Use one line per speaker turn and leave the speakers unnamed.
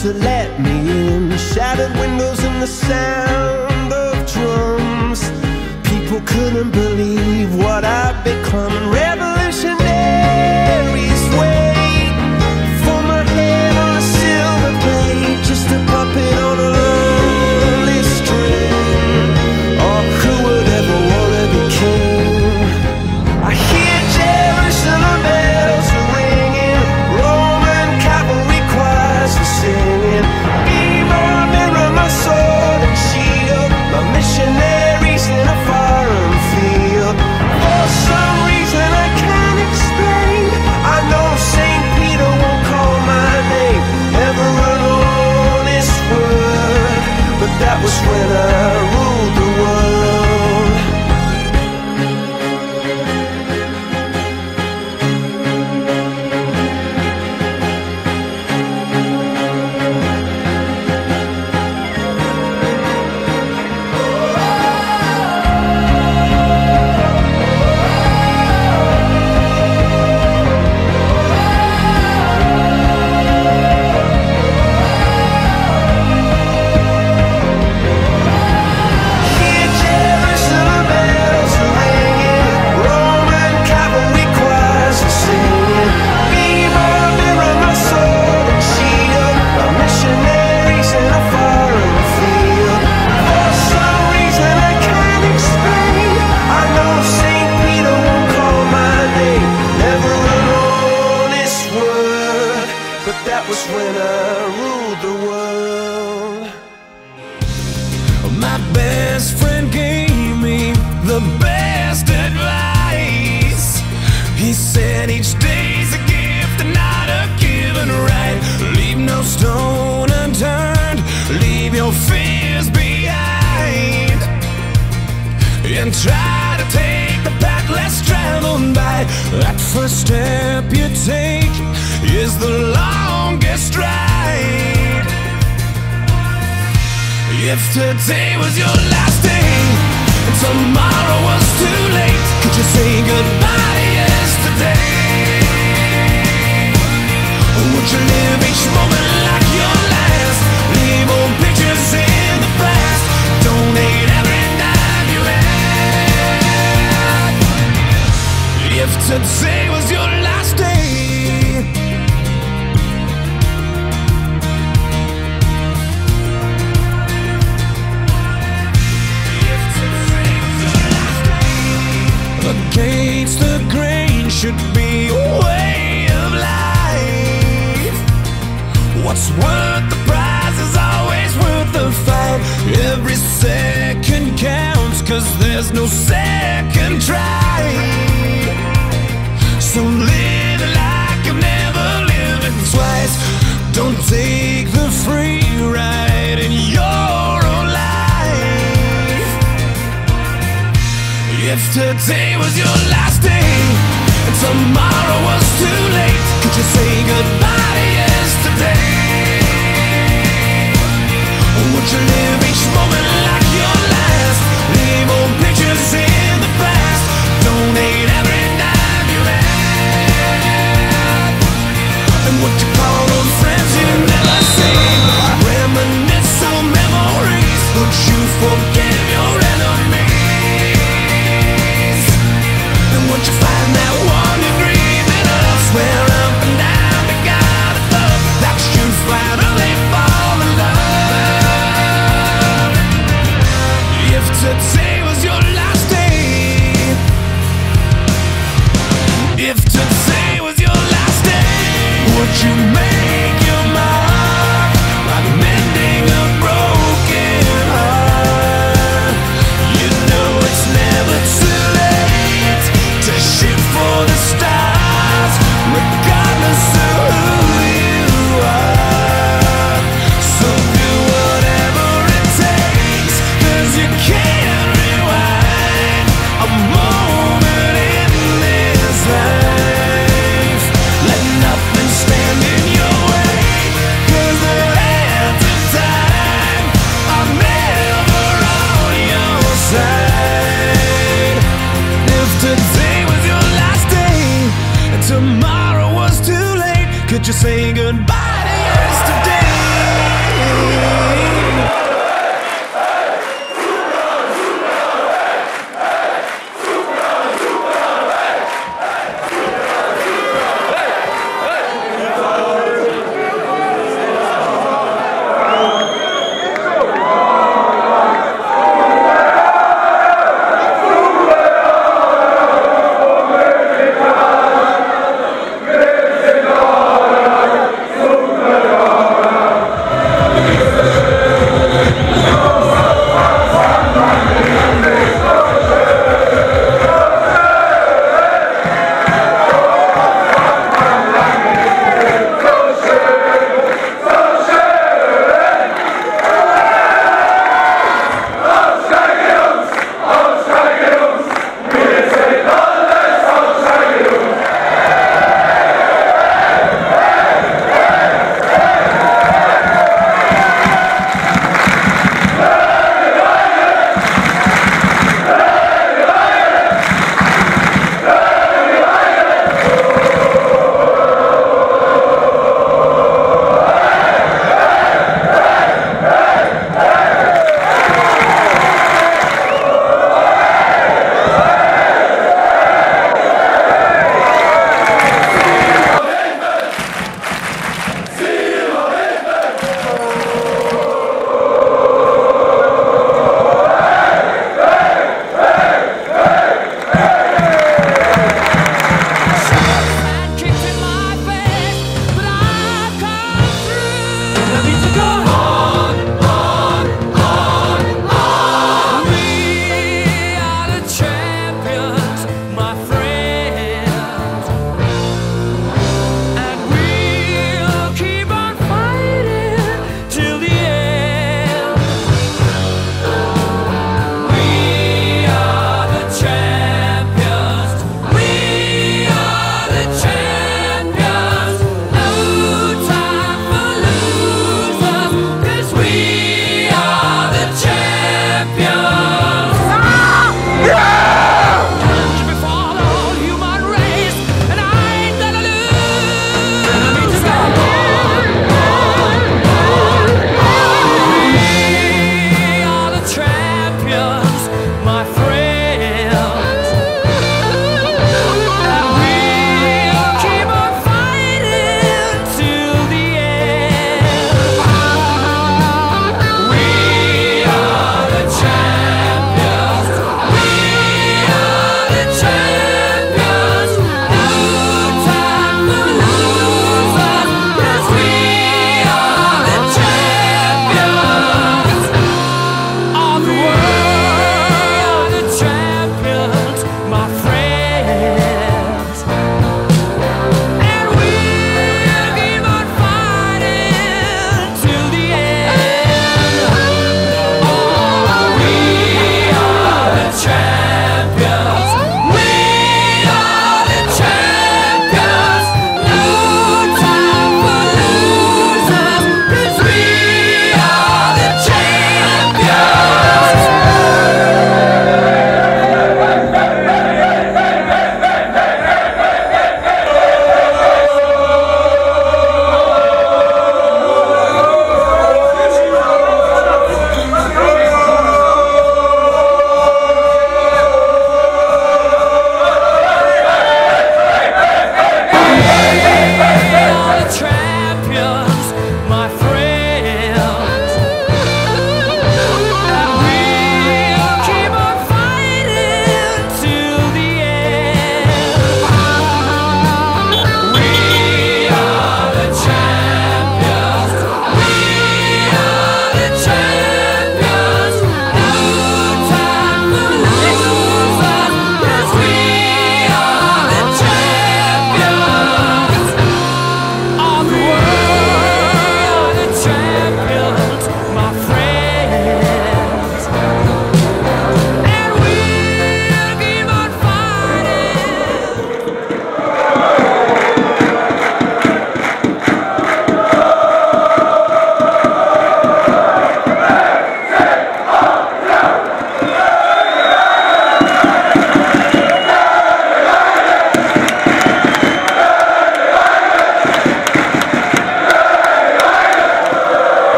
to let me in. Shattered windows and the sound of drums. People couldn't believe what I'd become. Revolutionaries wait for my head on a silver plate, just a puppet on a lonely string. Oh, who would ever wanna be king? I hear Jerusalem bells are ringing, Roman cavalry choirs are singing. Be my mirror, my sword and shield, my missionaries in a foreign field. For some reason I can't explain, I know St. Peter won't call my name. Never an honest word, but that was when I ruled the world. That was when I ruled the world. My best friend gave me the best advice. He said each day's a gift and not a given right. Leave no stone unturned, leave your fears behind, and try to take the path less traveled by. That first step you take is the longest ride. If today was your last day and tomorrow was too late, could you say goodbye to yesterday? Would you live each moment like your last? Leave old pictures in the past, donate every dime you had. If today was your last day, against the grain should be a way of life. What's worth the prize is always worth the fight. Every second counts, 'cause there's no second try. So live like you've never lived it twice. Don't take the free ride in your own life. If today was your last day and tomorrow was too late, could you say goodbye to yesterday? Would you live each moment like your last? Leave old pictures in the past, donate every dime you had. And would you call those friends you never see? Reminisce on memories. Would you forgive your enemies? And would you find that one you're dreaming of? Swear up and down to God above that you'd finally fall in love. If today was your last day, if today was your last day, would you make your mark like mending a broken heart? You know it's never too late to shoot for the stars, regardless of who you are. So do whatever it takes, 'cause you can't rewind a moment in this life. Let nothing stand in your way, 'cause the hands of time are never on your side. If today was your last day and tomorrow was too late, could you say goodbye